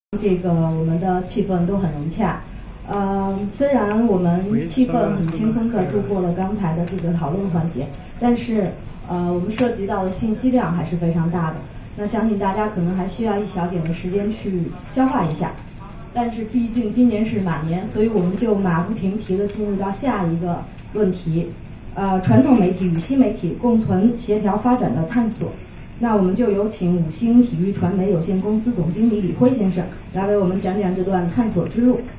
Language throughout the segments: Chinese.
这个我们的气氛都很融洽。虽然我们气氛很轻松地度过了刚才的这个讨论环节，但是我们涉及到的信息量还是非常大的。那相信大家可能还需要一小点的时间去消化一下。但是毕竟今年是马年，所以我们就马不停蹄地进入到下一个问题。传统媒体与新媒体共存协调发展的探索。那我们就有请五星体育传媒有限公司总经理李辉先生来为我们讲讲这段探索之路。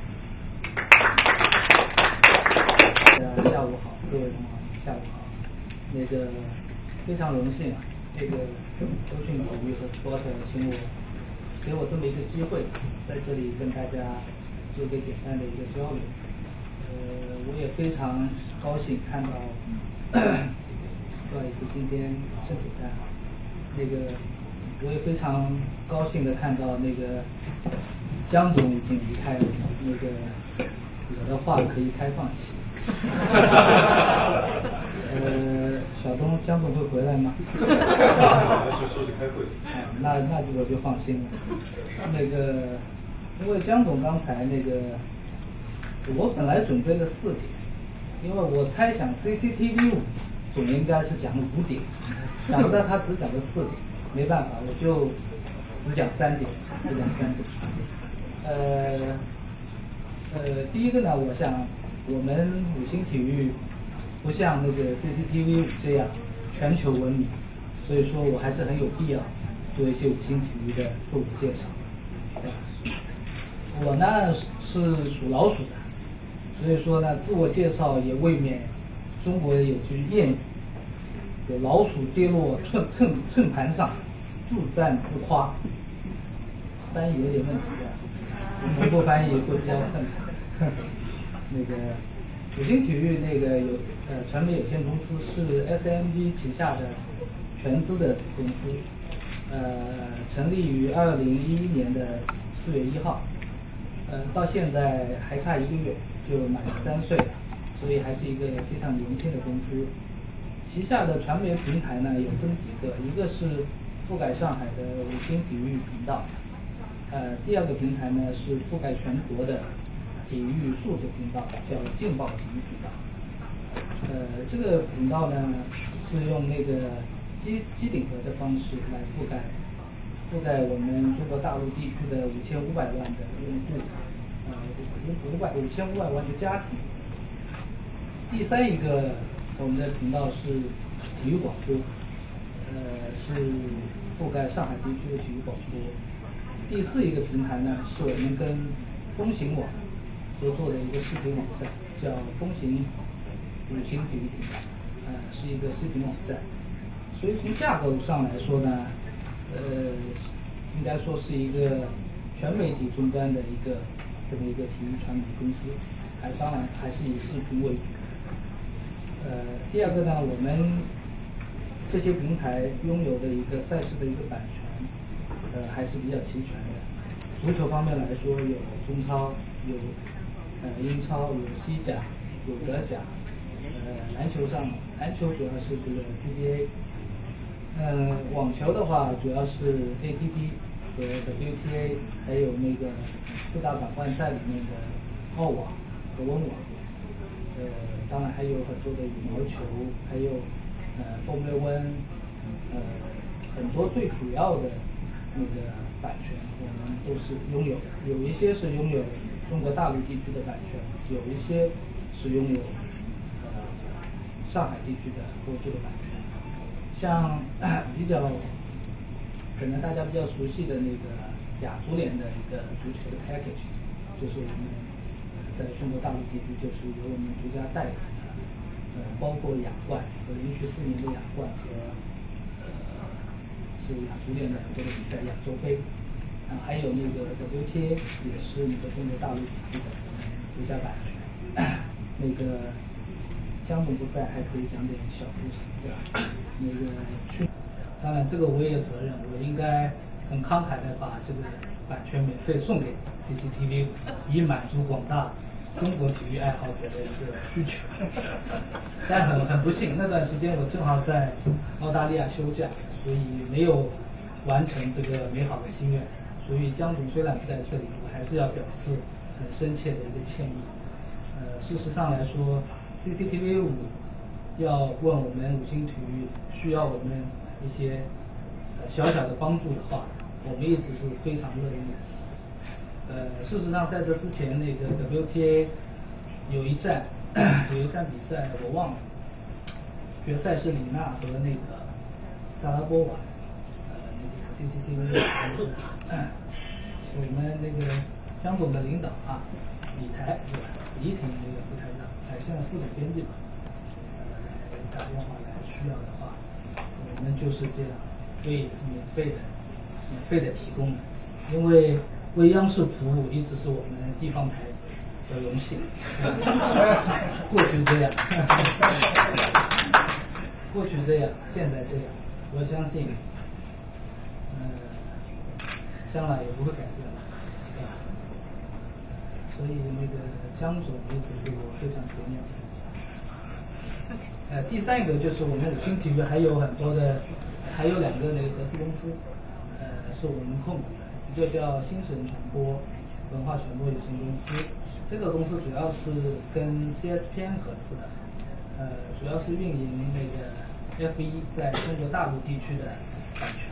下午好，各位同行，下午好。非常荣幸啊，欧讯体育和 Sport 给我这么一个机会，在这里跟大家做一个简单的一个交流。我也非常高兴看到，不好意思，今天身体不太好。我也非常高兴的看到江总已经离开了，我的话可以开放一些。小东，江总会回来吗？ 休息开会。 那我就放心了。因为江总刚才我本来准备了4点，因为我猜想 CCTV 总应该是讲5点，想不到他只讲了4点，没办法，我就只讲3点，第一个呢，我想我们五星体育不像CCTV 这样全球闻名，所以说我还是很有必要做一些五星体育的自我介绍。我呢是属老鼠的，所以说呢自我介绍也未免中国有句谚语，有老鼠跌落秤盘上，自赞自夸。翻译有点问题的，同步翻译会比较困难。五星体育传媒有限公司是 SMG 旗下的全资的子公司，成立于2011年的4月1号，到现在还差1个月就满3岁了，所以还是一个非常年轻的公司。旗下的传媒平台呢有分几个，一个是覆盖上海的五星体育频道，第二个平台呢是覆盖全国的体育素质频道，叫劲爆体育频道。这个频道呢是用机顶盒的方式来覆盖我们中国大陆地区的5500万的用户，5500万的家庭。第三一个我们的频道是体育广播，是覆盖上海地区的体育广播。第4一个平台呢是我们跟风行网合作的一个视频网站，叫风行五星体育频道，是一个视频网站。所以从架构上来说呢，应该说是一个全媒体终端的这么一个体育传媒公司，当然还是以视频为主。第二个呢，我们这些平台拥有的一个赛事的一个版权，还是比较齐全的。足球方面来说，有中超，有英超，有西甲，有德甲。篮球主要是CBA。网球的话主要是 ATP 和 WTA， 还有4大板块赛里面的澳网和温网。当然还有很多的羽毛球，还有Formula One，很多最主要的版权我们都是拥有的，有一些是拥有中国大陆地区的版权，有一些是拥有上海地区的播出的版权。像可能大家比较熟悉的亚足联的一个足球的 package， 就是我们在中国大陆地区就是由我们独家代理的，包括亚冠和连续4年的亚冠和是亚足联的很多的比赛，亚洲杯，还有WTA 也是中国大陆地区的独家版权。江总不在，还可以讲点小故事，对吧？当然这个我也有责任，我应该很慷慨的把这个版权免费送给 CCTV， 以满足广大中国体育爱好者的一个需求。但很不幸，那段时间我正好在澳大利亚休假，所以没有完成这个美好的心愿。 所以江总虽然不在这里，我还是要表示很深切的一个歉意。事实上来说 ，CCTV 5要问我们五星体育需要我们一些小小的帮助的话，我们一直是非常乐意的。事实上在这之前，那个 WTA 有一站比赛我忘了，决赛是李娜和那个莎拉波娃，那个 CCTV 我们那个江总的领导啊，李台对吧？李挺那个副台长，现在副总编辑吧，打电话来需要的话，我们就是这样免费的提供的，因为为央视服务一直是我们地方台的荣幸。过去这样，过去这样，现在这样，我相信，将来也不会改变了，对吧？所以那个江总一直是我非常敬仰的。第三个就是我们五星体育还有很多的，还有2个那个合资公司，是我们控股的，一个叫新神传播文化传播有限公司，这个公司主要是跟 CSPN 合资的，主要是运营那个 F1在中国大陆地区的版权，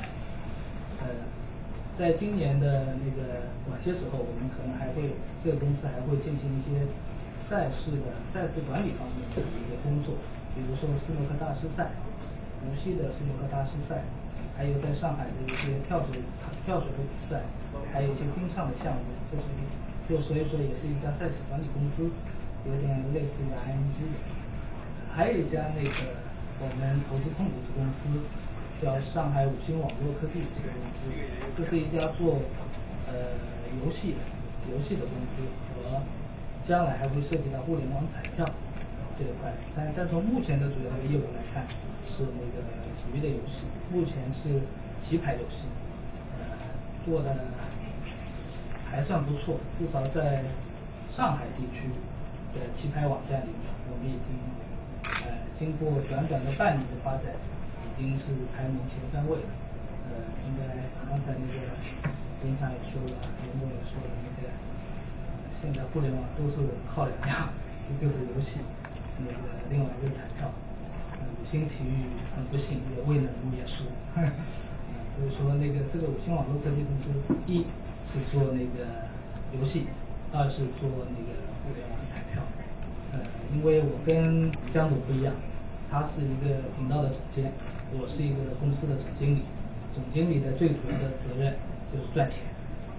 在今年的那个晚些时候，我们可能还会这个公司还会进行一些赛事管理方面的一个工作，比如说斯诺克大师赛、无锡的斯诺克大师赛，还有在上海的一些跳水的比赛，还有一些冰上的项目，所以说也是一家赛事管理公司，有点类似于 IMG 的。还有一家那个我们投资控股的公司叫上海五星网络科技有限公司，这是一家做游戏的公司，和将来还会涉及到互联网彩票这一块。但从目前的主要的业务来看，是那个体育的游戏，目前是棋牌游戏，做的还算不错，至少在上海地区的棋牌网站里面，我们已经经过短短的半年的发展，已经是排名前3位了。应该刚才那个林场也说了，严总也说了，那个现在互联网都是靠2样，一个是游戏，那个另外一个彩票。五星体育很不幸也未能灭书。所以说这个五星网络科技公司，一是做那个游戏，二是做那个互联网彩票。因为我跟江总不一样，他是一个频道的总监，我是一个公司的总经理。总经理的最主要的责任就是赚钱，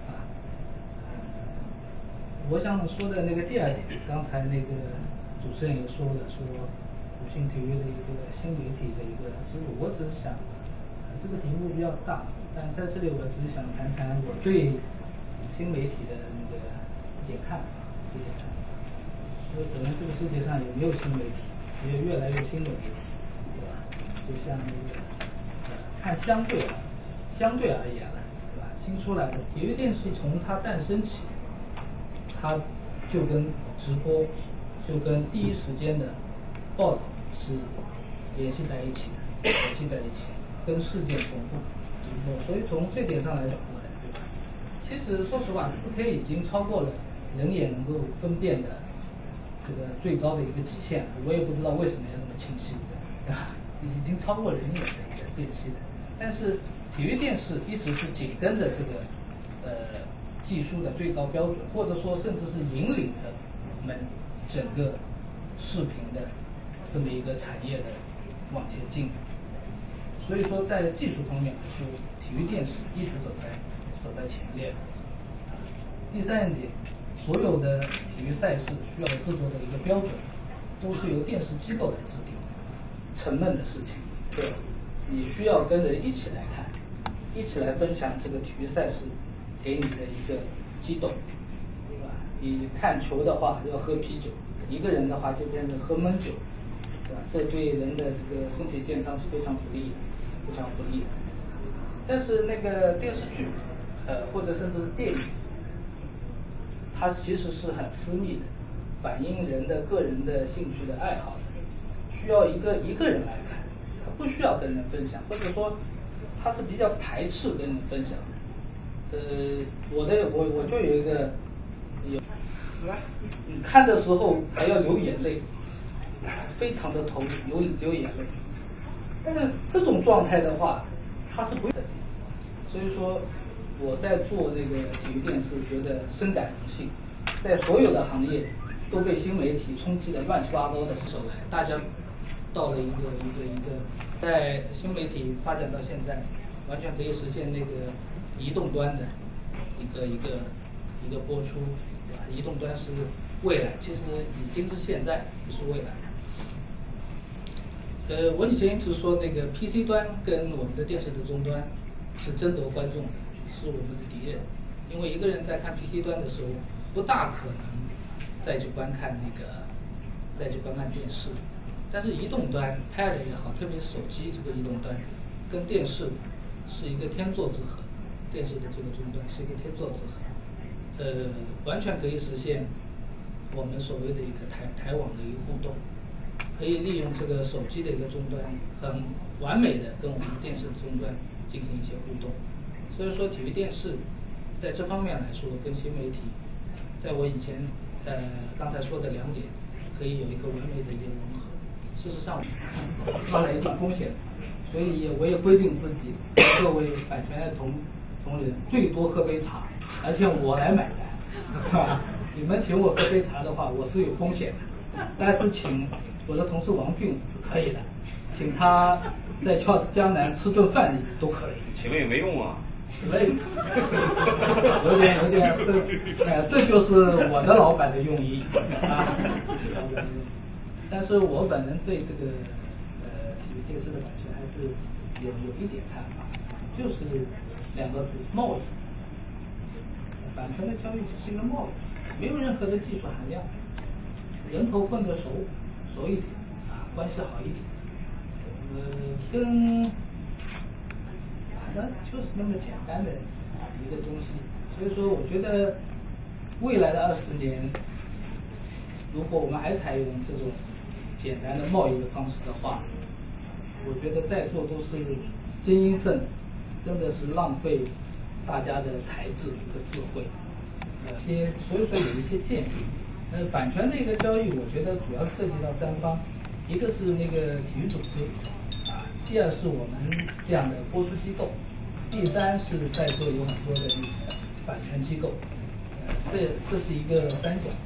我想说的那个第2点，刚才那个主持人也说了，说五星体育的一个新媒体的一个之路，我只是想，这个题目比较大，但在这里我只是想谈谈我对新媒体的那个一点看法。因为可能这个世界上也没有新媒体，只有越来越新的媒体，对吧？就像那个看相对而言了，对吧？新出来的体育电视从它诞生起，它就跟直播，就跟第一时间的报道是联系在一起的，跟事件同步直播。所以从这点上来讲，对吧？其实说实话，4K 已经超过了人眼能够分辨的这个最高的一个极限，我也不知道为什么要那么清晰，对吧？已经超过人眼的一个辨析的。但是体育电视一直是紧跟着这个技术的最高标准，或者说甚至是引领着我们整个视频的这么一个产业的往前进。所以说在技术方面来说，体育电视一直走在前列。第3点，所有的体育赛事需要制作的一个标准，都是由电视机构来制定，沉闷的事情，对吧？你需要跟人一起来看，一起来分享这个体育赛事给你的一个激动，对吧？你看球的话要喝啤酒，一个人的话就变成喝闷酒，对吧？这对人的这个身体健康是非常不利的。但是那个电视剧，或者甚至是电影，它其实是很私密的，反映人的个人的兴趣的爱好的，需要一个人来看，他不需要跟人分享，或者说他是比较排斥跟人分享的。 我就有一个你看的时候还要流眼泪，非常的投入，流眼泪。但是这种状态的话，它是不会的。所以说我在做那个体育电视，觉得深感荣幸。在所有的行业都被新媒体冲击的乱七八糟的时候来，大家到了一个，在新媒体发展到现在，完全可以实现那个移动端的一个播出，对吧？移动端是未来，其实已经是现在，不是未来。我以前一直说那个 PC 端跟我们的电视的终端是争夺观众的，是我们的敌人。因为一个人在看 PC 端的时候，不大可能再去观看电视。但是移动端 Pad 也好，特别是手机这个移动端，跟电视是一个天作之合，电视的这个终端是一个天作之合，完全可以实现我们所谓的一个台网的一个互动。可以利用这个手机的一个终端，很完美的跟我们电视的终端进行一些互动。所以说，体育电视在这方面来说，跟新媒体，在我以前刚才说的两点，可以有一个完美的一个融合。事实上，mang来一定风险，所以我也规定自己，各位版权的同仁最多喝杯茶，而且我来买单。你们请我喝杯茶的话，我是有风险的，但是请我的同事王俊是可以的，请他在江南吃顿饭都可以。 请了也没用啊。 累，有点，这就是我的老板的用意啊。但是我本人对这个体育电视的版权还是有一点看法，就是两个字：贸易。版权的交易只是一个贸易，没有任何的技术含量，人头混得熟一点啊，关系好一点，跟就是那么简单的一个东西。所以说，我觉得未来的20年，如果我们还采用这种简单的贸易的方式的话，我觉得在座都是精英分子，真的是浪费大家的才智和智慧。所以说有一些建议。版权这个交易，我觉得主要涉及到三方，一个是那个体育组织，第二是我们这样的播出机构，第三是在座有很多的那个版权机构。这是一个三角，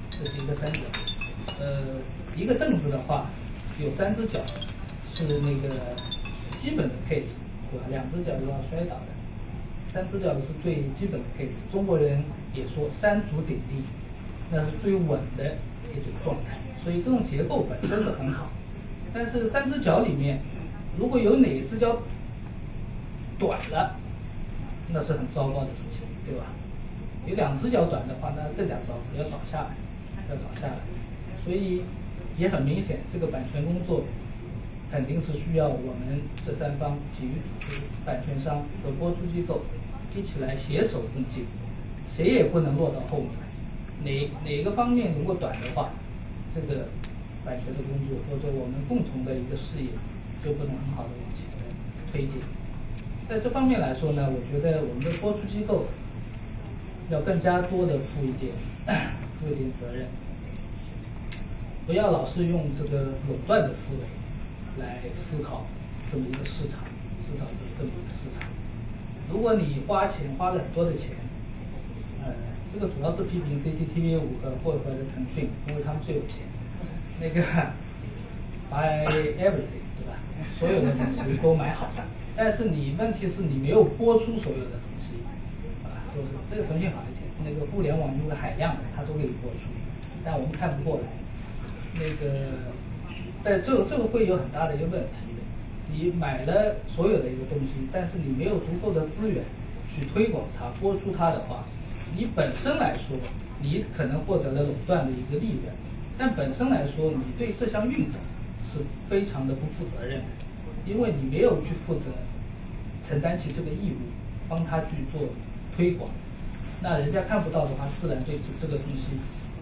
一个凳子的话，有3只脚是那个基本的配置，对吧？2只脚又要摔倒的，3只脚是最基本的配置。中国人也说3足鼎立，那是最稳的一种状态。所以这种结构本身是很好，但是3只脚里面，如果有哪一只脚短了，那是很糟糕的事情，对吧？有2只脚短的话，那更加糟糕，要倒下来。所以也很明显，这个版权工作肯定是需要我们这3方：体育组织、版权商和播出机构一起来携手共进，谁也不能落到后面。哪个方面如果短的话，这个版权的工作或者我们共同的一个事业就不能很好的往前推进。在这方面来说呢，我觉得我们的播出机构要更加多的负一点责任，不要老是用这个垄断的思维来思考这么一个市场，这么一个市场。如果你花了很多的钱，这个主要是批评 CCTV5和或者腾讯，因为他们最有钱，那个 buy everything， 对吧？所有的东西都买好了，但是问题是你没有播出所有的东西，就是这个腾讯好一点，那个互联网因为海量的，它都可以播出，但我们看不过来。那个，在这个会有很大的一个问题的。你买了所有的一个东西，但是你没有足够的资源去推广它、播出它的话，你本身来说，你可能获得了垄断的一个利润，但本身来说，你对这项运动是非常的不负责任的，因为你没有去负责承担起这个义务，帮他去做推广，那人家看不到的话，自然对这个东西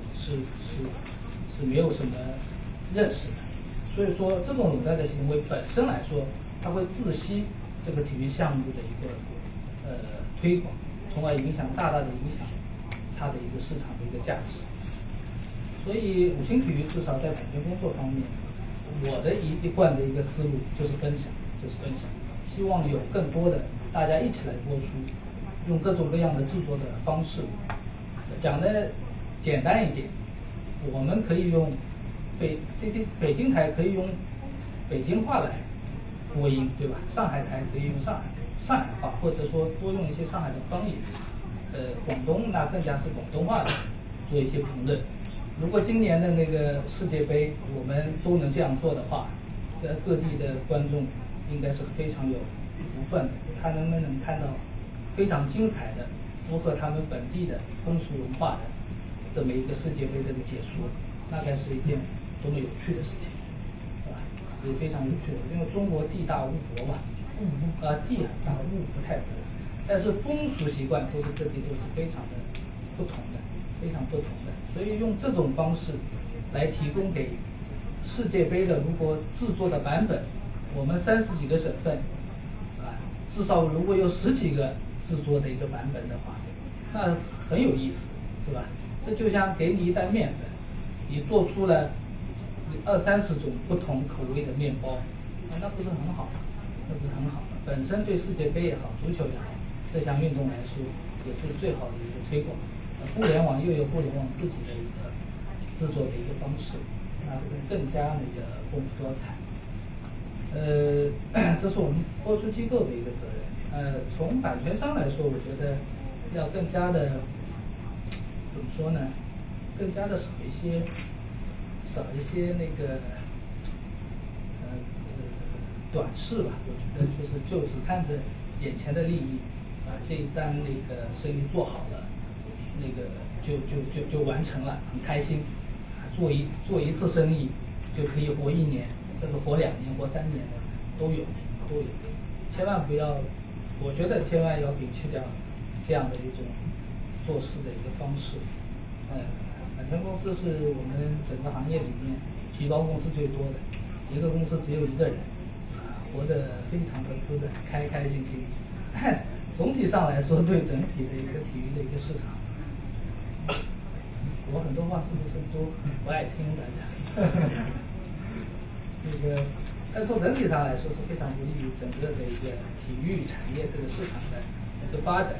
是没有什么认识的。所以说，这种垄断的行为本身来说，它会窒息这个体育项目的一个推广， 从而大大的影响它的一个市场的一个价值。所以五星体育至少在版权工作方面，我的一贯的一个思路就是分享，希望有更多的大家一起来播出，用各种各样的制作的方式，讲的简单一点，我们可以用北京台可以用北京话来播音，对吧？上海台可以用上海话，或者说多用一些上海的方言。广东那更加是广东话的做一些评论。如果今年的那个世界杯我们都能这样做的话，各地的观众应该是非常有福分的，他们能看到非常精彩的、符合他们本地的风俗文化的这么一个世界杯的解说，那该是一件多么有趣的事情，是吧？是非常有趣的，因为中国地大物博嘛，地很大，物不太多，但是风俗习惯各地都是非常的不同的，非常不同的。所以用这种方式来提供给世界杯的，如果制作的版本，我们30几个省份，至少如果有10几个制作的一个版本的话，那很有意思，对吧？这就像给你一袋面粉，你做出了20-30种不同口味的面包，那不是很好吗？本身对世界杯也好，足球也好，这项运动来说也是最好的一个推广。互联网又有互联网自己的一个制作的一个方式，更加那个丰富多彩。这是我们播出机构的一个责任。从版权商来说，我觉得要更加的怎么说呢？更加的少一些那个短视吧。我觉得就只看着眼前的利益，这一单那个生意做好了，那个就完成了，很开心。做一次生意就可以活1年，甚至活2年、活3年的都有。千万不要，我觉得千万要摒弃掉这样的一种做事的一个方式。版权公司是我们整个行业里面皮包公司最多的，一个公司只有1个人，活得非常的滋润，开心心。但总体上来说，对整体的一个体育的一个市场，我很多话是不是都不爱听大家？但从整体上来说是非常不利于整个的一个体育产业这个市场的一个发展。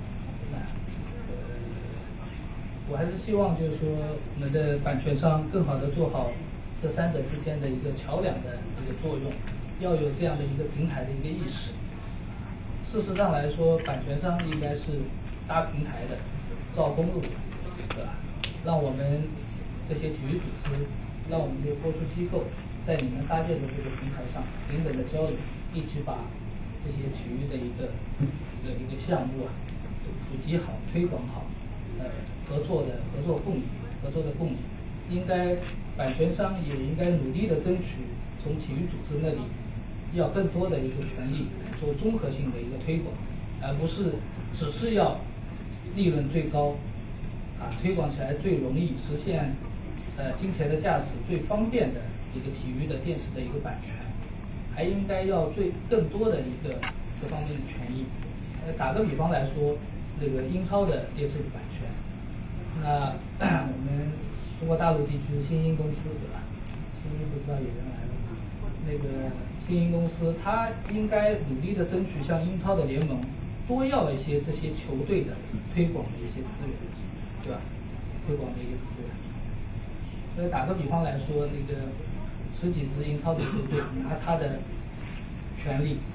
我还是希望就是说我们的版权商更好的做好这3者之间的一个桥梁的一个作用，要有这样的一个平台的一个意识。事实上来说，版权商应该是搭平台的、造公路的，对吧？让我们这些体育组织，让我们这些播出机构，在你们搭建的这个平台上平等的交流，一起把这些体育的一个项目普及好、推广好，合作共赢。应该版权商也应该努力的争取从体育组织那里要更多的一个权利，做综合性的一个推广，而不是只是要利润最高，推广起来最容易实现金钱的价值最方便的一个体育的电视的一个版权，还应该要更多的一个这方面的权益。打个比方来说，这个英超的电视版权，那我们中国大陆地区新英公司，对吧？新英不知道有人来了吗？那个新英公司，它应该努力的争取向英超的联盟多要一些这些球队的推广的一些资源，对吧？推广的一个资源。所以打个比方来说，那个10几支英超的球队拿他的权利，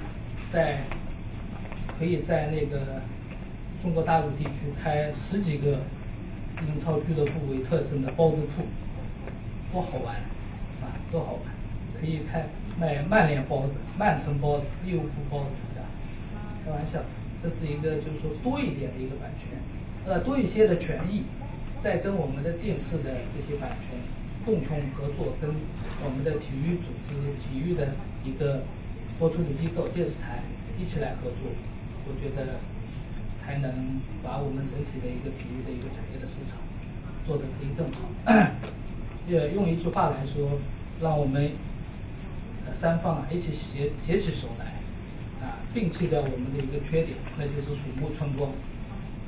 可以在那个中国大陆地区开10几个英超俱乐部为特征的包子铺，多好玩多好玩！可以卖曼联包子、曼城包子、利物浦包子，是吧？开玩笑，这是一个就是说多一点的一个版权，多一些的权益，再跟我们的电视的这些版权共同合作，跟我们的体育组织、体育的一个播出的机构、电视台一起来合作，我觉得才能把我们整体的一个体育的一个产业的市场做得可以更好。用一句话来说，让我们3方一起携起手来，摒弃掉我们的一个缺点，那就是鼠目寸光，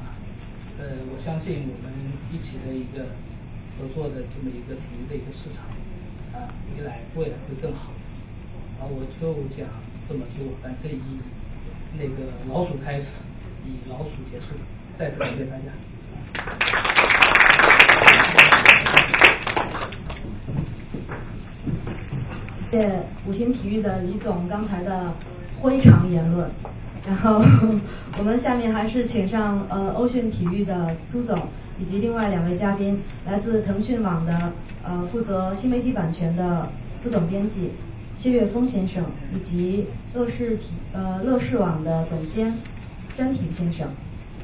我相信我们一起的一个合作的这么一个体育的一个市场未来会更好。我就讲这么多，反正以那个老鼠开始，以老鼠结束。再次感谢大家。 谢谢五星体育的李总刚才的辉长言论，然后我们下面还是请上欧讯体育的朱总以及另外2位嘉宾，来自腾讯网的负责新媒体版权的副总编辑谢岳峰先生，以及乐视网的总监詹挺先生。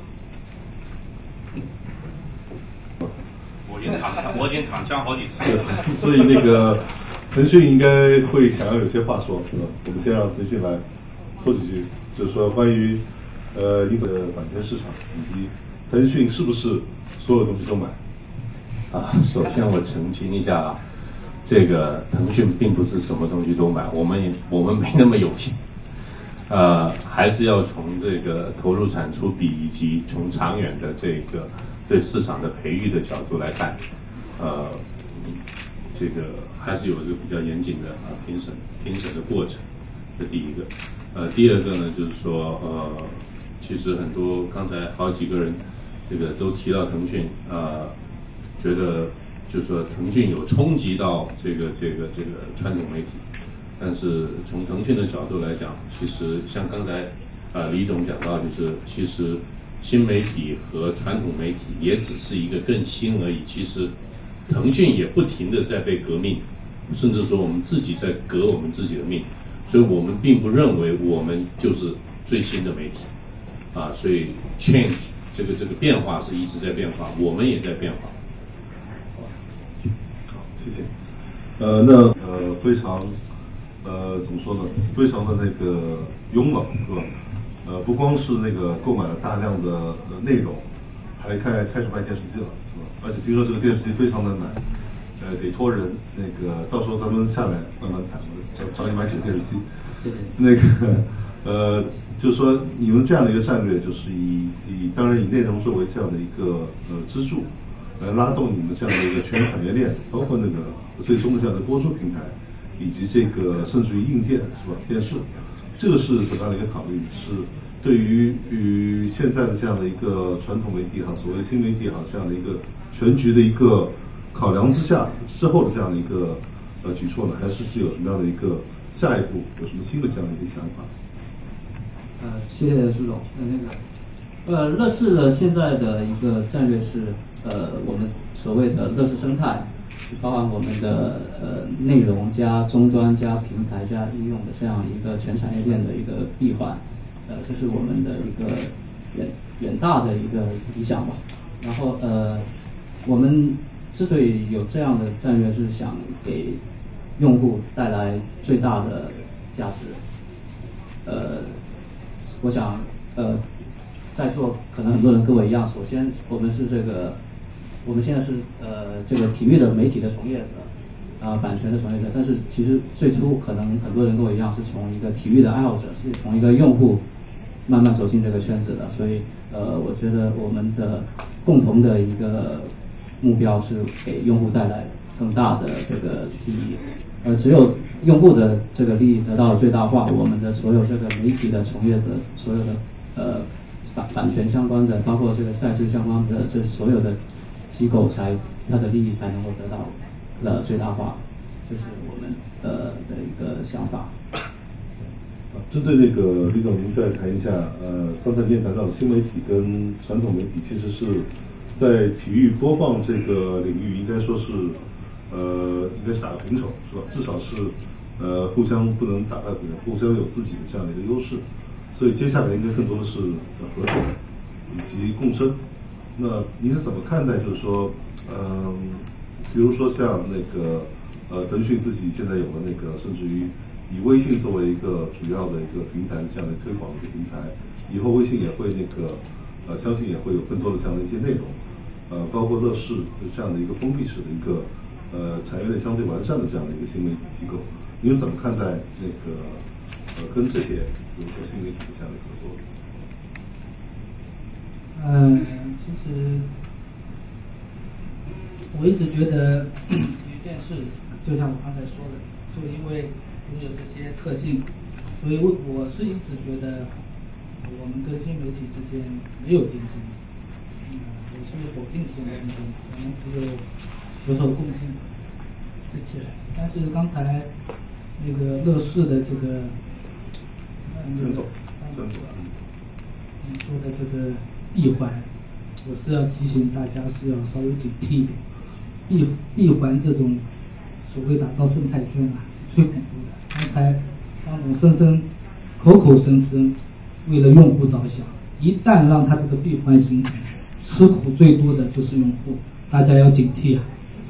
我已经躺枪好几次了， 所以那个腾讯应该会想要有些话说，是吧？我们先让腾讯来说几句，就是说关于英国的版权市场，以及腾讯是不是所有东西都买？ 首先我澄清一下这个腾讯并不是什么东西都买，我们没那么有钱，还是要从这个投入产出比以及从长远的这个对市场的培育的角度来看，这个还是有一个比较严谨的评审的过程，这第一个。第二个呢，就是说其实很多刚才好几个人这个都提到腾讯觉得就是说腾讯有冲击到这个传统媒体，但是从腾讯的角度来讲，其实像刚才李总讲到，就是其实新媒体和传统媒体也只是一个更新而已。其实腾讯也不停地在被革命，甚至说我们自己在革我们自己的命，所以我们并不认为我们就是最新的媒体所以 change 这个变化是一直在变化，我们也在变化。 好，谢谢。那非常怎么说呢？非常的那个勇猛，是吧？不光是那个购买了大量的内容，还开始卖电视机了，是吧？而且听说这个电视机非常难买，得托人。那个到时候咱们下来慢慢谈，找你买几个电视机。 谢谢。 那个就是说你们这样的一个战略，就是当然以内容作为这样的一个支柱，来拉动你们这样的一个全产业链，包括那个最终的这样的播出平台，以及这个甚至于硬件，是吧？电视。这个是什么样的一个考虑？是对于现在的这样的一个传统媒体所谓新媒体这样的一个全局的一个考量之后的这样的一个举措呢，还是有什么样的一个下一步有什么新的这样的一个想法？ 谢谢朱总。乐视的现在的一个战略是我们所谓的乐视生态。包含我们的内容加终端加平台加应用的这样一个全产业链的一个闭环，这是我们的一个远大的一个理想吧。然后我们之所以有这样的战略，是想给用户带来最大的价值。我想在座可能很多人跟我一样，首先我们现在是这个体育的媒体的从业者，版权的从业者，但是其实最初可能很多人跟我一样是从一个体育的爱好者，是从一个用户慢慢走进这个圈子的，所以我觉得我们的共同的一个目标是给用户带来更大的这个利益，只有用户的这个利益得到了最大化，我们的所有这个媒体的从业者，所有的版权相关的，包括这个赛事相关的这所有的机构它的利益才能够得到最大化，这是我们的一个想法。 针对那个李总，您再谈一下，刚才您谈到的新媒体跟传统媒体，其实是在体育播放这个领域，应该说是应该是打个平手，是吧？至少是互相不能打败别人，互相有自己的这样的一个优势，所以接下来应该更多的是合作以及共生。那您是怎么看待？就是说，比如说像那个腾讯自己现在有了那个，甚至于以微信作为一个主要的一个平台这样的推广的一个平台，以后微信也会那个相信也会有更多的这样的一些内容，包括乐视这样的一个封闭式的一个产业链相对完善的这样的一个新媒体机构，您是怎么看待那个跟这些比如说新媒体这样的合作？ 其实我一直觉得体育电视就像我刚才说的，就因为拥有这些特性，所以我是一直觉得我们跟新媒体之间没有竞争，我是否定这种竞争，我们只有携手共进一起来。但是刚才那个乐视的这个陈总， 你说的这个闭环，我是要提醒大家是要稍微警惕一点。闭环这种所谓打造生态圈啊，是最恐怖的。刚才张总口口声声为了用户着想，一旦让他这个闭环形成，吃苦最多的就是用户，大家要警惕啊。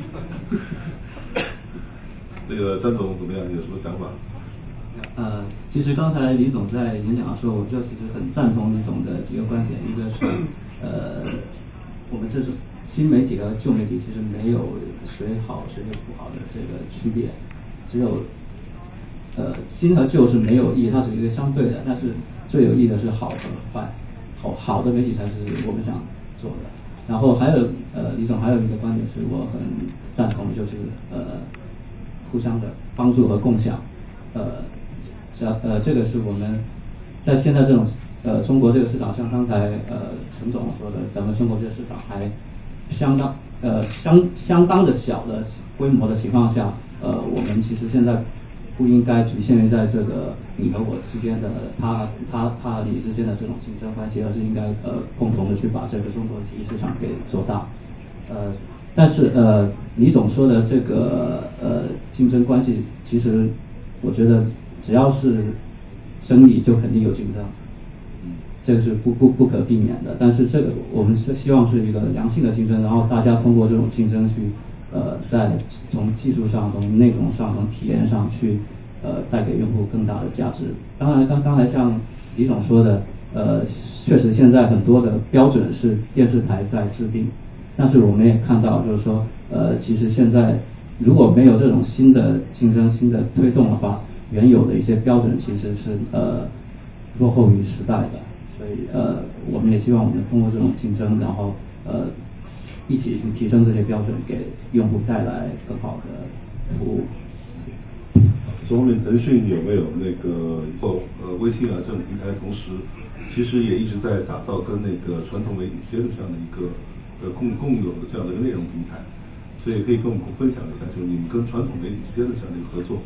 那个张总怎么样？有什么想法？ 其实刚才李总在演讲的时候，我就其实很赞同李总的几个观点。一个是我们这种新媒体和旧媒体其实没有谁好谁不好的这个区别，只有新和旧是没有意义，它是一个相对的，但是最有意义的是好和坏，好的媒体才是我们想做的。然后还有李总还有一个观点是我很赞同的，就是互相的帮助和共享，这个是我们在现在这种中国这个市场，像刚才陈总说的，咱们中国这个市场还相当的小的规模的情况下，我们其实现在不应该局限于在这个你和我之间的他你之间的这种竞争关系，而是应该共同的去把这个中国体育市场给做大。但是李总说的这个竞争关系，其实我觉得只要是生意就肯定有竞争，这个是不可避免的。但是这个我们是希望是一个良性的竞争，然后大家通过这种竞争去在从技术上、从内容上、从体验上去带给用户更大的价值。当然，刚才像李总说的，确实现在很多的标准是电视台在制定。但是我们也看到，就是说，其实现在如果没有这种新的竞争、新的推动的话，原有的一些标准其实是落后于时代的。所以我们也希望我们通过这种竞争，然后一起去提升这些标准，给用户带来更好的服务。 这方面，腾讯有没有那个微信啊这种平台，同时其实也一直在打造跟那个传统媒体接的这样的一个共有的这样的一个内容平台，所以可以跟我们分享一下，就是你们跟传统媒体之间的这样的一个合作。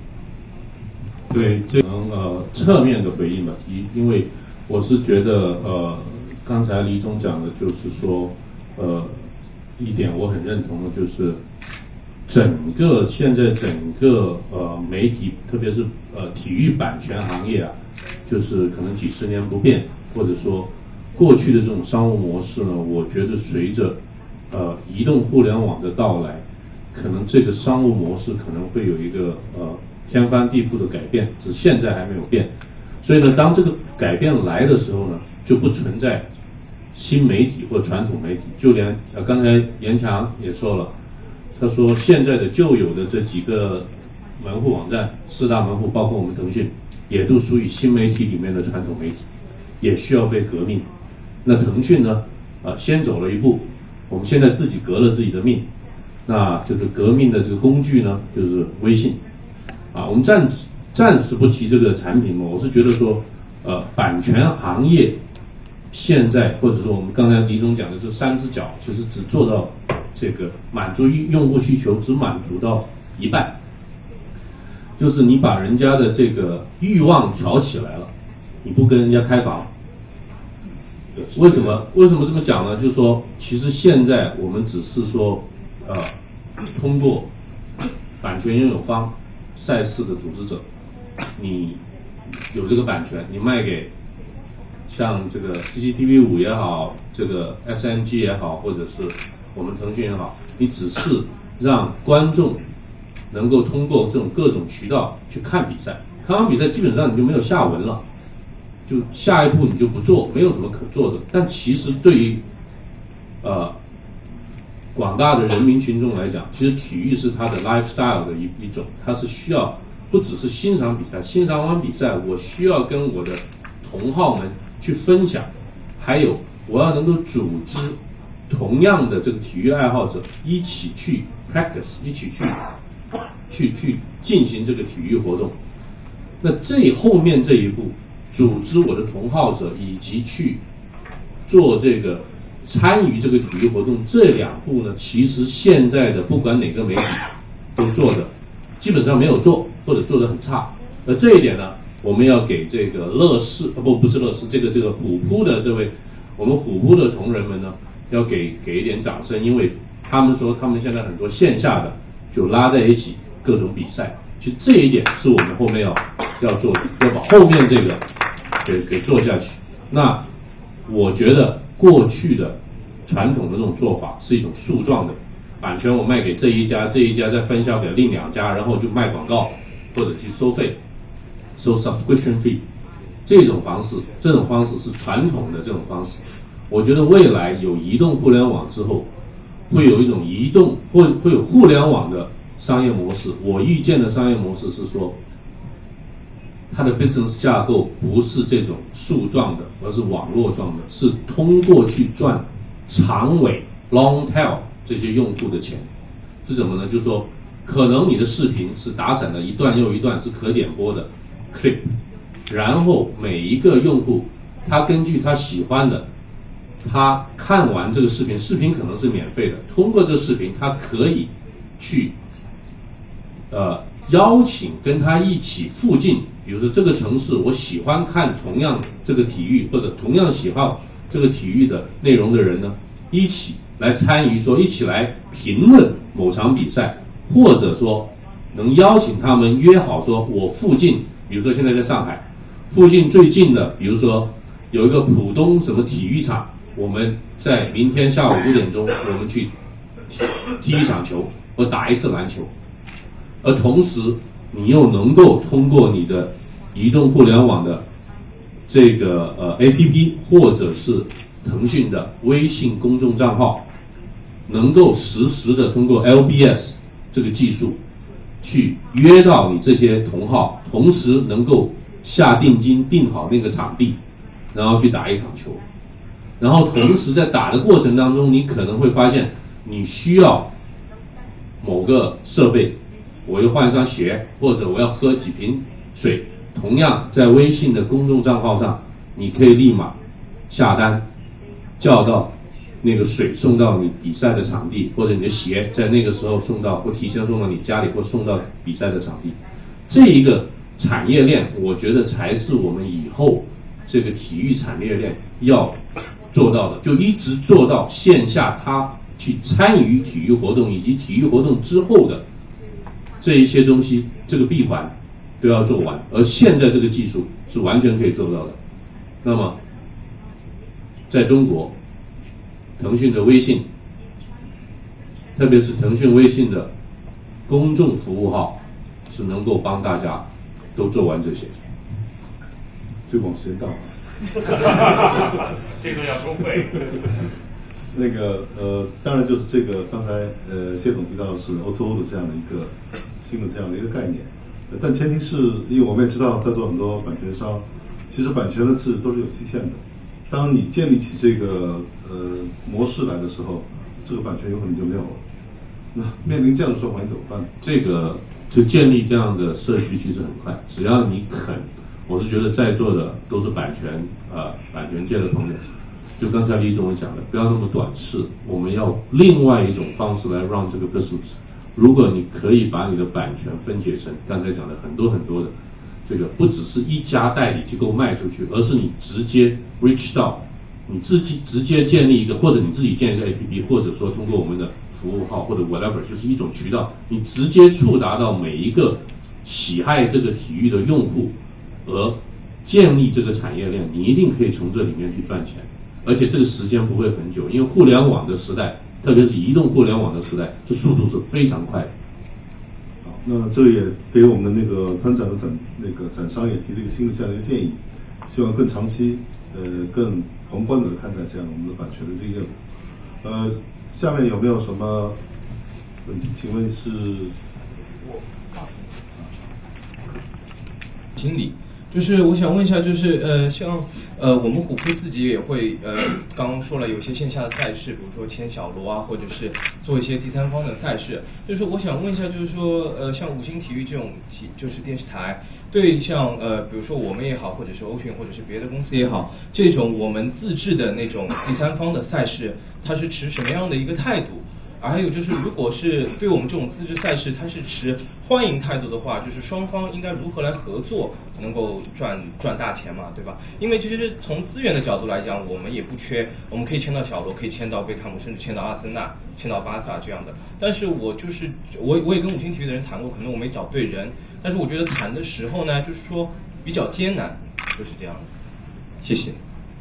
对，这侧面的回应吧，因为我是觉得刚才李总讲的就是说一点我很认同的，就是现在整个媒体，特别是体育版权行业啊，就是可能几十年不变，或者说过去的这种商务模式呢，我觉得随着移动互联网的到来，可能这个商务模式可能会有一个天翻地覆的改变，只是现在还没有变。所以呢，当这个改变来的时候呢，就不存在新媒体或传统媒体，就连刚才严强也说了，他说现在的旧有的这几个门户网站，4大门户，包括我们腾讯，也都属于新媒体里面的传统媒体，也需要被革命。那腾讯呢，先走了一步，我们现在自己革了自己的命。那这个革命的这个工具呢，就是微信。我们暂时不提这个产品嘛，我是觉得说，版权行业现在或者说我们刚才李总讲的这3只脚，就是只做到这个满足用户需求，只满足到一半，就是你把人家的这个欲望挑起来了，你不跟人家开房。为什么这么讲呢？就是说，其实现在我们只是说，通过版权拥有方、赛事的组织者，你有这个版权，你卖给像这个 CCTV5 也好，这个 SMG 也好，或者是我们腾讯也好，你只是让观众能够通过这种各种渠道去看比赛，看完比赛基本上你就没有下文了。就下一步你就不做，没有什么可做的。但其实对于广大的人民群众来讲，其实体育是他的 lifestyle 的一种，他是需要不只是欣赏比赛，欣赏完比赛我需要跟我的同好们去分享，还有我要能够组织同样的这个体育爱好者一起去 practice， 一起去进行这个体育活动。那后面这一步，组织我的同好者以及去做这个参与这个体育活动，这2步呢，其实现在的不管哪个媒体都做的基本上没有做，或者做得很差。而这一点呢，我们要给这个乐视不是乐视，这个虎扑的这位我们虎扑的同仁们呢，要给一点掌声，因为他们说他们现在很多线下的就拉在一起各种比赛，其实这一点是我们后面要做的，要把后面这个给做下去。那我觉得过去的传统的那种做法是一种树状的，版权我卖给这一家再分销给另2家，然后就卖广告或者去收费，收 subscription fee， 这种方式是传统的这种方式。我觉得未来有移动互联网之后，会有一种会有互联网的商业模式。我预见的商业模式是说，它的 business 架构不是这种树状的，而是网络状的，是通过去赚长尾 long tail 这些用户的钱。是什么呢？就是说，可能你的视频是打散的一段又一段，是可点播的 clip， 然后每一个用户他根据他喜欢的，他看完这个视频可能是免费的，通过这个视频他可以去邀请跟他一起附近，比如说这个城市我喜欢看同样这个体育或者同样喜好这个体育的内容的人呢，一起来参与，说一起来评论某场比赛，或者说能邀请他们约好说，我附近，比如说现在在上海附近最近的，比如说有一个浦东什么体育场，我们在明天下午5点钟我们去踢一场球或打一次篮球。而同时你又能够通过你的移动互联网的这个APP 或者是腾讯的微信公众账号，能够实时的通过 LBS 这个技术去约到你这些同好，同时能够下定金定好那个场地，然后去打一场球。然后同时在打的过程当中，你可能会发现你需要某个设备，我又换一双鞋，或者我要喝几瓶水，同样在微信的公众账号上，你可以立马下单，叫到那个水送到你比赛的场地，或者你的鞋在那个时候送到，或提前送到你家里，或送到比赛的场地。这一个产业链，我觉得才是我们以后这个体育产业链要做到的，就一直做到线下他去参与体育活动以及体育活动之后的这一些东西，这个闭环都要做完，而现在这个技术是完全可以做到的。那么在中国，腾讯的微信，特别是腾讯微信的公众服务号，是能够帮大家都做完这些。 推广时间到了， 这个要收费。 那个当然就是这个刚才谢总提到的是 O2O 的这样的一个新的这样的一个概念，但前提是因为我们也知道在座很多版权商，其实版权的是都是有期限的。当你建立起这个模式来的时候，这个版权有可能就没有了。那面临这样的状况你怎么办？ 就建立这样的社区其实很快，只要你肯。我是觉得在座的都是版权界的朋友，就刚才李总也讲的，不要那么短视，我们要另外一种方式来 run 这个 business。如果你可以把你的版权分解成刚才讲的很多很多的，这个不只是一家代理机构卖出去，而是你直接 reach 到你自己直接建立一个，或者你自己建立一个 APP， 或者说通过我们的服务号或者 whatever， 就是一种渠道，你直接触达到每一个喜爱这个体育的用户，而建立这个产业链，你一定可以从这里面去赚钱，而且这个时间不会很久，因为互联网的时代，特别是移动互联网的时代，这速度是非常快的。 好，那这也给我们的那个参展的展商也提了一个新的这样的一个建议，希望更长期更宏观的看待这样我们的版权的这个业务。下面有没有什么问题？请问是经理， 就是我想问一下，就是像我们虎扑自己也会刚刚说了有一些线下的赛事，比如说牵小罗啊，或者是做一些第三方的赛事。就是我想问一下，就是说像五星体育这种就是电视台，对像比如说我们也好，或者是欧讯，或者是别的公司也好，这种我们自制的那种第三方的赛事，它是持什么样的一个态度？还有就是，如果是对我们这种自制赛事，它是持欢迎态度的话，就是双方应该如何来合作，能够赚大钱嘛，对吧？因为就是从资源的角度来讲，我们也不缺，我们可以签到小罗，可以签到贝克汉姆，甚至签到阿森纳、签到巴萨这样的。但是我也跟五星体育的人谈过，可能我没找对人，但是我觉得谈的时候呢，就是说比较艰难，就是这样的。谢谢。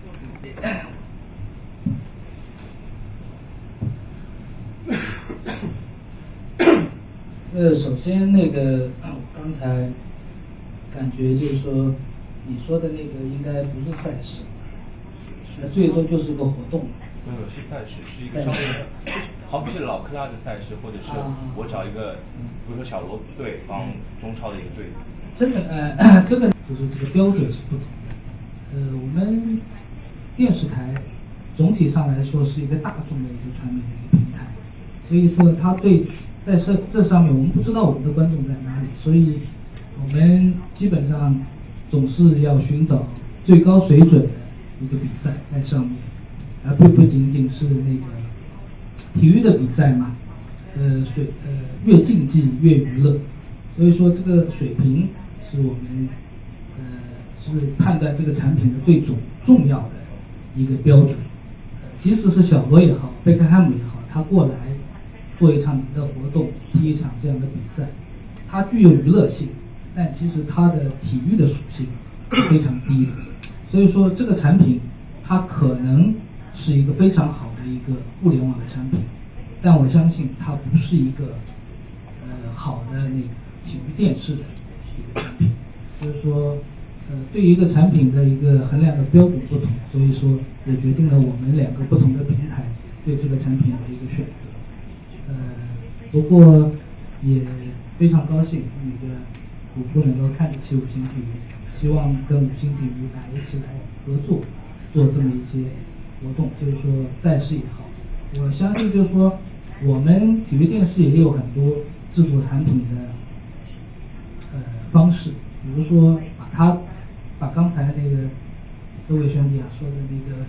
首先我刚才感觉就是说，你说的那个应该不是赛事，最多就是个活动。 是赛事，是一个稍微的，好比是老克拉的赛事，或者是我找一个，比如说小罗队帮中超的一个队。 这个就是这个标准是不同的。我们电视台总体上来说是一个大众的一个传媒的一个平台，所以说它对在这上面我们不知道我们的观众在哪里，所以我们基本上总是要寻找最高水准的一个比赛在上面，而不仅仅是那个体育的比赛嘛，越竞技越娱乐，所以说这个水平是我们是判断这个产品的最重要的一个标准。即使是小罗也好，贝克汉姆也好，他过来做一场娱乐活动，踢一场这样的比赛，它具有娱乐性，但其实它的体育的属性是非常低的。所以说这个产品它可能是一个非常好的一个互联网的产品，但我相信它不是一个好的那个体育电视的一个产品。就是说对于一个产品的一个衡量的标准不同，所以说也决定了我们两个不同的平台对这个产品的一个选择。不过也非常高兴那个虎扑能够看得起五星体育，希望跟五星体育一起来合作，做这么一些活动，就是说赛事也好。我相信就是说我们体育电视也有很多制作产品的方式，比如说把刚才那个这位兄弟说的那个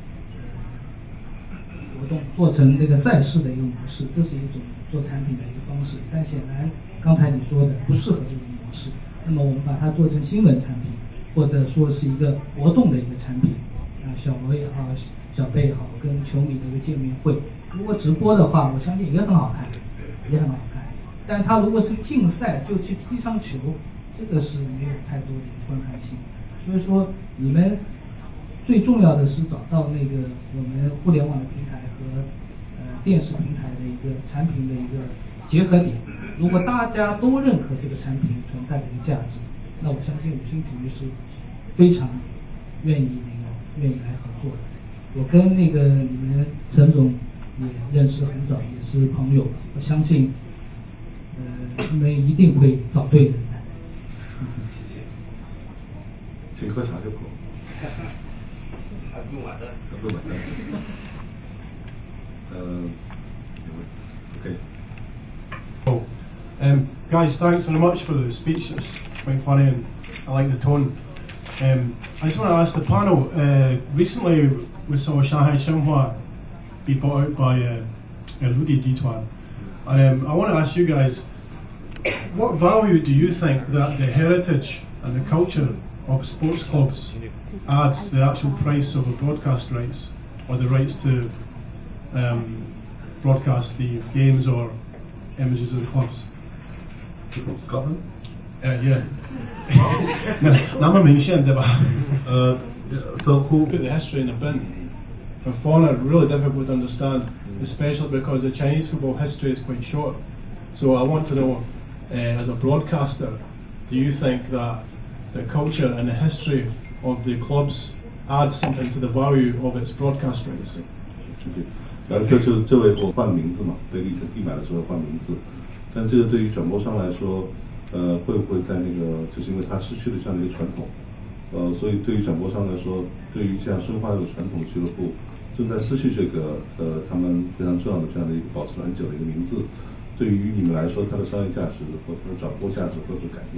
活动做成这个赛事的一个模式，这是一种做产品的一个方式。但显然刚才你说的不适合这种模式，那么我们把它做成新闻产品，或者说是一个活动的一个产品，小罗也好，小贝也好，跟球迷的一个见面会。如果直播的话，我相信也很好看，也很好看。但他如果是竞赛就去踢场球，这个是没有太多的观看性。所以说你们最重要的是找到那个我们互联网的平台和电视平台的一个产品的一个结合点。如果大家都认可这个产品存在的一个价值，那我相信五星体育是非常愿意来合作的。我跟那个你们陈总也认识很早，也是朋友，我相信你们一定会找对人。 谢谢。请喝茶就够。 还不用买单。 还不用买单。Okay. Oh, guys, thanks very much for the speech. It's quite funny and I like the tone. I just want to ask the panel, recently we saw Shanghai Shenhua be bought out by Ludi Dituan. And I want to ask you guys, what value do you think that the heritage and the culture of sports clubs adds to the actual price of the broadcast rights, or the rights to broadcast the games or images of the clubs? From Scotland? Yeah. 那么明显，对吧？ So who put the history in a bin? I found it really difficult to understand, especially because the Chinese football history is quite short. So I want to know, as a broadcaster, do you think that the culture and the history of the clubs adds something to the value of its broadcast rights? 然后就是这位我换名字嘛，被立特地买的时候换名字，但这个对于转播商来说，会不会在那个就是因为他失去了这样的一个传统， 所以对于转播商来说，对于像申花这种传统俱乐部正在失去这个他们非常重要的这样的一个保持了很久的一个名字，对于你们来说，它的商业价值或它的转播价值会不会改变？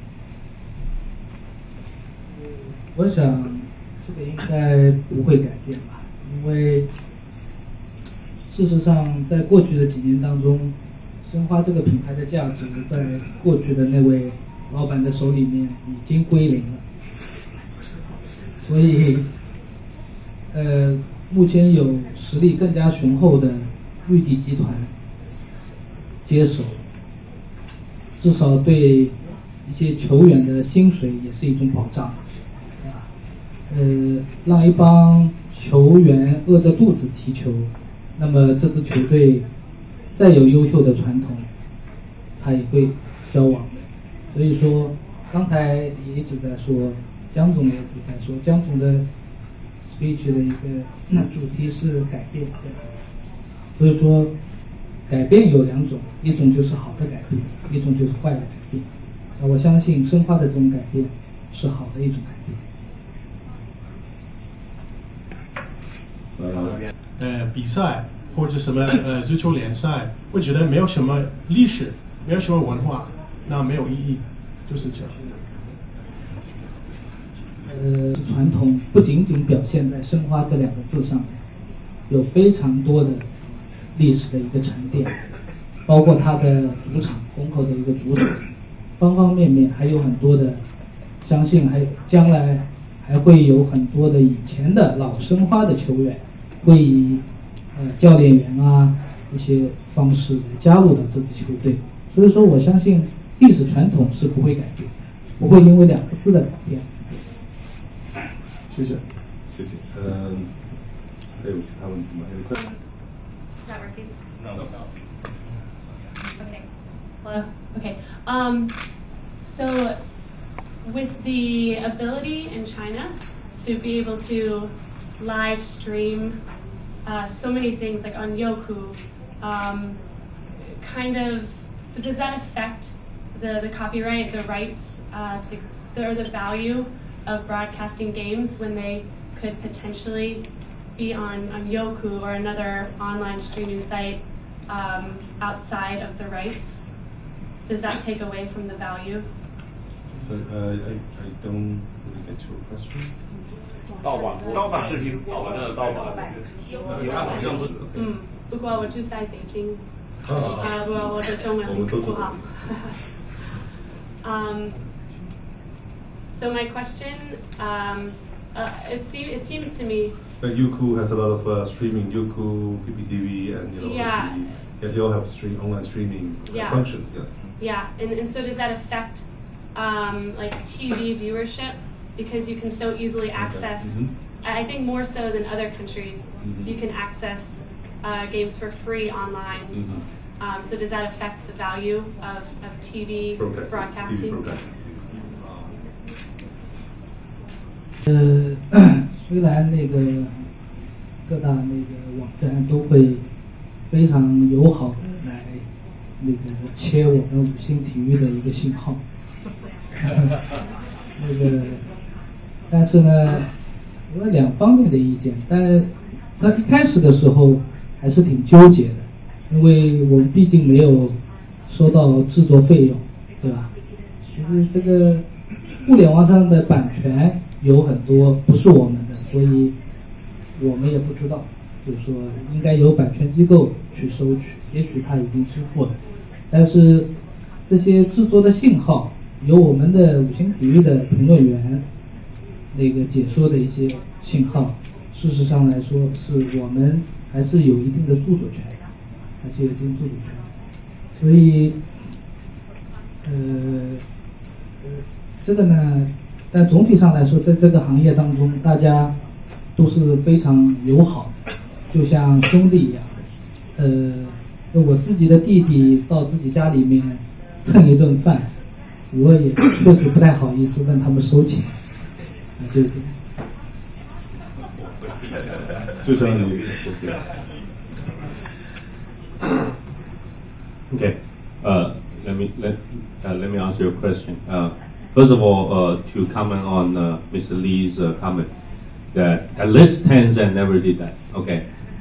我想这个应该不会改变吧，因为事实上在过去的几年当中，申花这个品牌的价值在过去的那位老板的手里面已经归零了，所以目前有实力更加雄厚的绿地集团接手，至少对一些球员的薪水也是一种保障。让一帮球员饿着肚子踢球，那么这支球队再有优秀的传统，它也会消亡的。所以说，刚才也一直在说，江总也一直在说，江总的 speech 的一个主题是改变。所以说，改变有两种，一种就是好的改变，一种就是坏的改变。我相信申花的这种改变是好的一种改变。 比赛或者什么足球联赛，我觉得没有什么历史，没有什么文化，那没有意义，就是这样。 传统不仅仅表现在申花这两个字上面，有非常多的历史的一个沉淀，包括它的主场虹口的一个主场，方方面面还有很多的，相信将来还会有很多的以前的老申花的球员会以教练员啊一些方式加入到这支球队，所以说我相信历史传统是不会改变，不会因为两个字的改变。 谢谢，谢谢。还有其他问题吗？有快。 Is that working? No. Okay. Hello. Okay. So with the ability in China to be able to live stream so many things like on Youku, does that affect the copyright, the rights or the value of broadcasting games when they could potentially be on Youku or another online streaming site outside of the rights? Does that take away from the value? So I don't really get your question. 盗版视频，我这盗版。 不过我住在北京，我的中文不好。So my question, it seems to me. But Youku has a lot of streaming, Youku, PPTV, and Yeah. Yes, they all have online streaming functions. Yes. Yeah, and so does that affect like TV viewership, because you can so easily access? I think more so than other countries, you can access games for free online. So does that affect the value of TV broadcasting? 虽然那个各大那个网站都会非常友好的来那个切我们五星体育的一个信号，但是呢，有了两方面的意见，但是他一开始的时候还是挺纠结的，因为我们毕竟没有收到制作费用，对吧？其实这个互联网上的版权有很多不是我们的，所以我们也不知道，就是说应该由版权机构去收取，也许他已经支付了，但是这些制作的信号由我们的五星体育的评论员那个解说的一些信号，事实上来说是我们还是有一定的著作权，所以这个呢，但总体上来说，在这个行业当中，大家都是非常友好的，就像兄弟一样。我自己的弟弟到自己家里面蹭一顿饭，我也确实不太好意思问他们收钱，就是这样。 就像你 Okay. Let me answer your question. First of all, to comment on Mr. Lee's comment that at least Tencent never did that. Okay.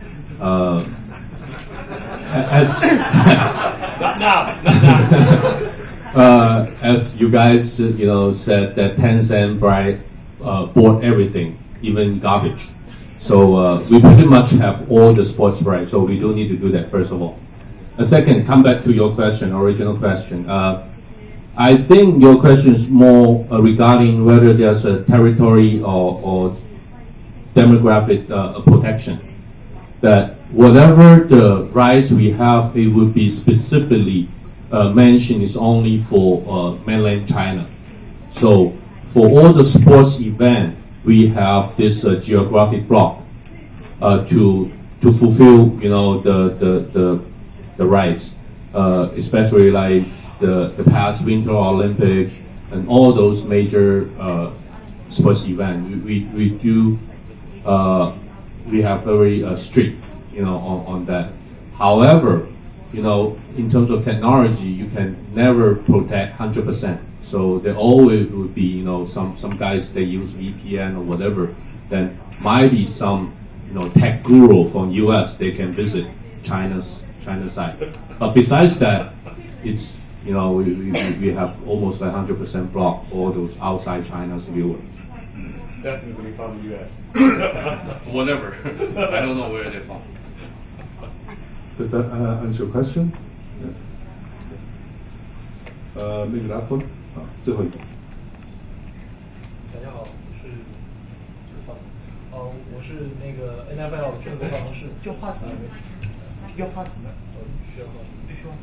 As you guys said that Tencent bought everything, even garbage. So we pretty much have all the sports rights, so we don't need to do that, first of all. Second, come back to your question, original question. I think your question is more regarding whether there's a territory or demographic protection. That whatever the rights we have, it would be specifically mentioned is only for mainland China. So for all the sports event, we have this geographic block to fulfill, the rights, especially like the past Winter Olympic and all those major sports events. We have very strict, on that. However, in terms of technology, you can never protect 100%. So there always would be, some guys they use VPN or whatever. Then might be some, tech guru from US they can visit China side. But besides that, it's we have almost 100% blocked all those outside China's viewers. Definitely from the US. Whatever. I don't know where they're from. Does that answer your question? Yeah. Maybe last one. 最后一个。 大家好，我是那个 NFL 中国办公室。 要话筒吗？需要话筒吗？ 需要话筒，必须话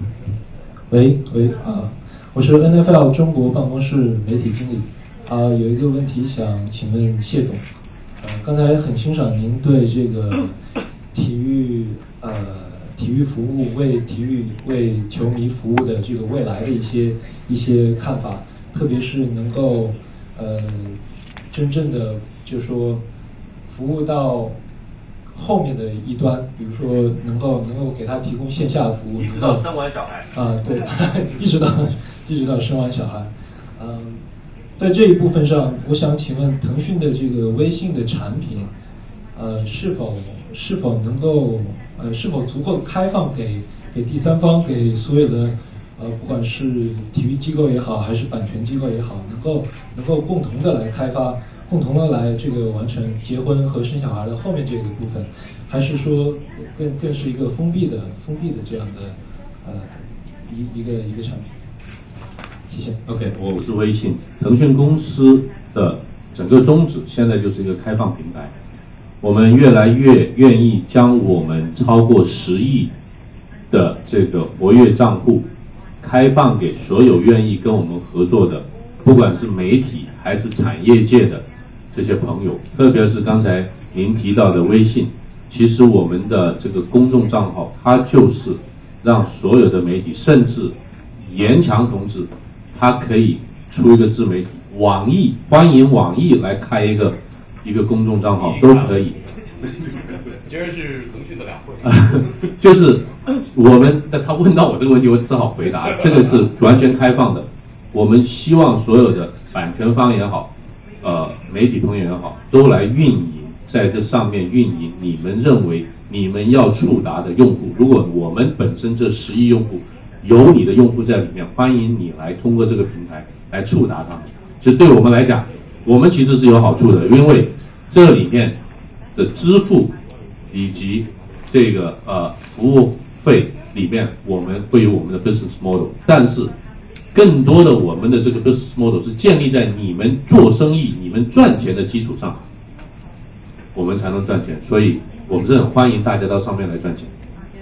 筒。我是 NFL 中国办公室媒体经理。有一个问题想请问谢总。刚才很欣赏您对这个体育服务为球迷服务的这个未来的一些看法，特别是能够真正的就是说服务到后面的一端，比如说能够给他提供线下的服务， 一直到生完小孩对，一直到生完小孩。在这一部分上，我想请问腾讯的这个微信的产品，是否能够是否足够开放给第三方，给所有的不管是体育机构也好，还是版权机构也好，能够共同的来开发，共同的来这个完成结婚和生小孩的后面这个部分，还是说更是一个封闭的这样的一个产品？谢谢。 OK， 我是微信。腾讯公司的整个宗旨现在就是一个开放平台，我们越来越愿意将我们超过10亿的这个活跃账户开放给所有愿意跟我们合作的，不管是媒体还是产业界的这些朋友，特别是刚才您提到的微信，其实我们的这个公众账号，它就是让所有的媒体，甚至严强同志，他可以出一个自媒体，网易欢迎网易来开一个公众账号都可以。 今儿是腾讯的两会， 就是他问到我这个问题，我只好回答，这个是完全开放的。我们希望所有的版权方也好，媒体朋友也好，都来运营，在这上面运营你们认为你们要触达的用户。如果我们本身这10亿用户有你的用户在里面，欢迎你来通过这个平台来触达他们。这对我们来讲，我们其实是有好处的，因为这里面的支付以及这个服务费里面，我们会有我们的 business model， 但是更多的我们的这个 business model 是建立在你们做生意、你们赚钱的基础上，我们才能赚钱。所以我们是很欢迎大家到上面来赚钱。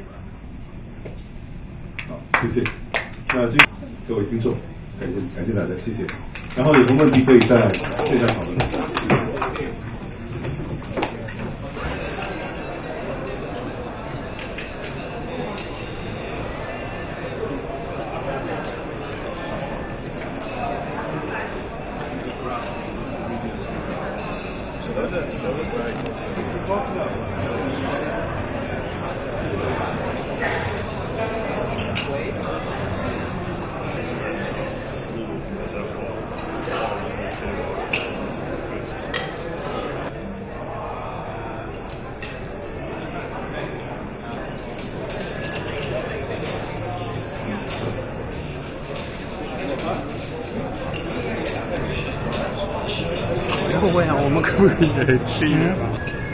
好，谢谢。那各位听众，感谢大家，谢谢。然后有什么问题可以在线下讨论。 可不可以吃一点吧？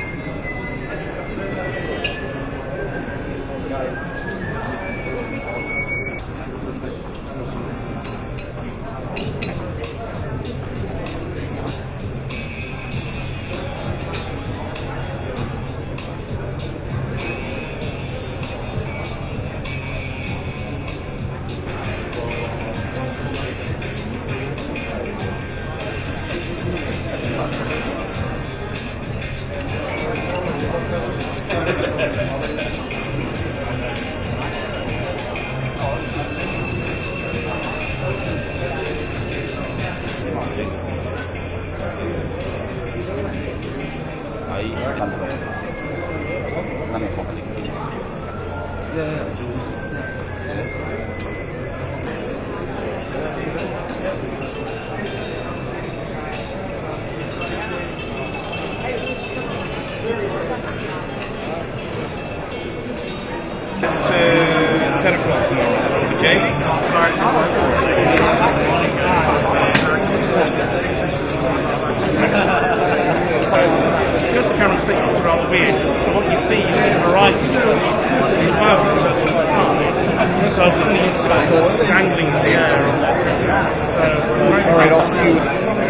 Because the camera speaks, it's rather weird. So what you see is the horizon. The boat goes on the side. So suddenly it's dangling in the air on that. So, alright, I'll see you.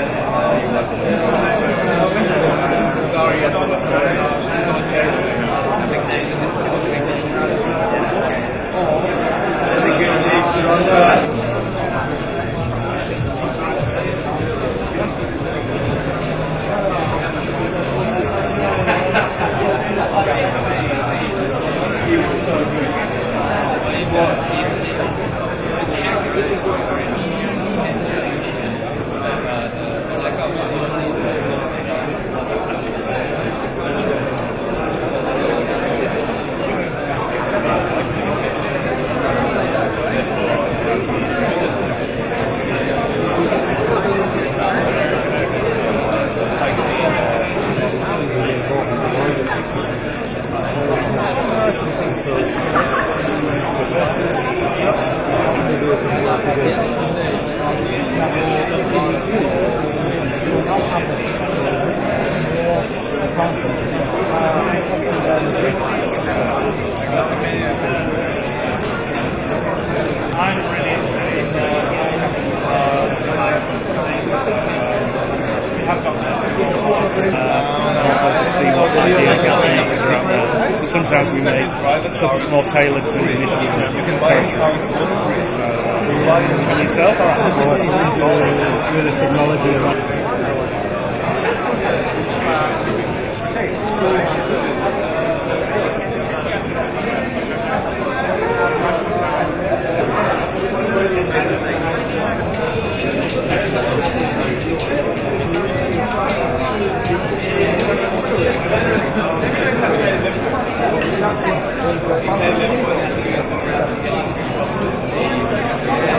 I'm really interested in we have got that. Also to see what ideas get used around there. Sometimes we make stuff that's more tailored to individual characters. So, and yourself, I support with the technology around.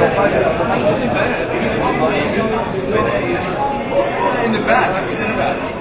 In the back.